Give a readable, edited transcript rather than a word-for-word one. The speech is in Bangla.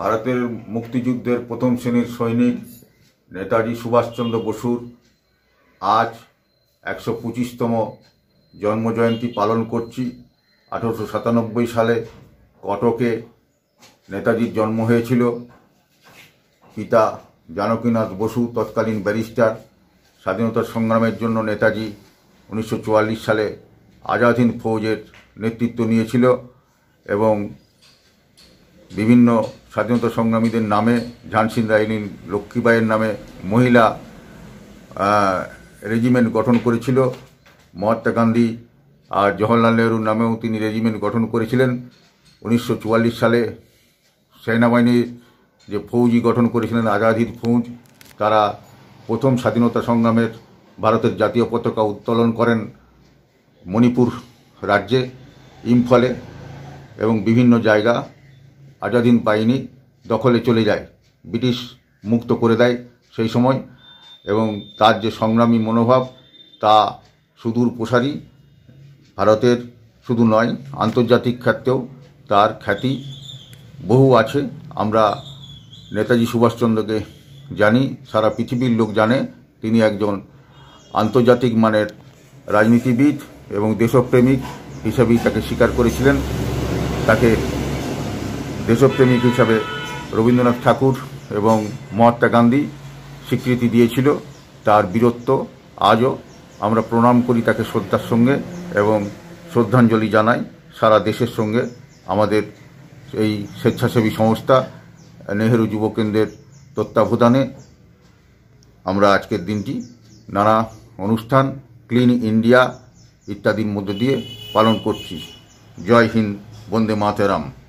ভারতের মুক্তিযুদ্ধের প্রথম শ্রেণীর সৈনিক নেতাজি সুভাষচন্দ্র বসুর আজ ১২৫তম জন্মজয়ন্তী পালন করছি। ১৮৯৭ সালে কটকে নেতাজির জন্ম হয়েছিল। পিতা জানকীনাথ বসু তৎকালীন ব্যারিস্টার। স্বাধীনতা সংগ্রামের জন্য নেতাজি ১৯৪৪ সালে আজাদ হিন্দ ফৌজের নেতৃত্ব নিয়েছিল এবং বিভিন্ন স্বাধীনতা সংগ্রামীদের নামে, ঝান্সি রানী লক্ষ্মীবাইয়ের নামে মহিলা রেজিমেন্ট গঠন করেছিল। মহাত্মা গান্ধী আর জওহরলাল নেহরুর নামেও তিনি রেজিমেন্ট গঠন করেছিলেন। ১৯৪৪ সালে সেনাবাহিনীর যে ফৌজি গঠন করেছিলেন আজাদ হিন্দ ফৌজ, তারা প্রথম স্বাধীনতা সংগ্রামের ভারতের জাতীয় পতাকা উত্তোলন করেন মণিপুর রাজ্যে, ইম্ফলে এবং বিভিন্ন জায়গা আজাদ হিন্দ বাহিনী দখলে চলে যায়, ব্রিটিশ মুক্ত করে দেয় সেই সময়। এবং তার যে সংগ্রামী মনোভাব তা সুদূর প্রসারী, ভারতের শুধু নয় আন্তর্জাতিক ক্ষেত্রেও তার খ্যাতি বহু আছে। আমরা নেতাজি সুভাষচন্দ্রকে জানি, সারা পৃথিবীর লোক জানে তিনি একজন আন্তর্জাতিক মানের রাজনীতিবিদ এবং দেশপ্রেমিক হিসেবেই তাকে স্বীকার করেছিলেন। তাকে দেশপ্রেমিক হিসাবে রবীন্দ্রনাথ ঠাকুর এবং মহাত্মা গান্ধী স্বীকৃতি দিয়েছিল। তার বীরত্ব আজও আমরা প্রণাম করি তাকে শ্রদ্ধার সঙ্গে এবং শ্রদ্ধাঞ্জলি জানাই। সারা দেশের সঙ্গে আমাদের এই স্বেচ্ছাসেবী সংস্থা নেহেরু যুব কেন্দ্রের তত্ত্বাবধানে আমরা আজকের দিনটি নানা অনুষ্ঠান, ক্লিন ইন্ডিয়া ইত্যাদির মধ্য দিয়ে পালন করছি। জয় হিন্দ, বন্দে মাতরম।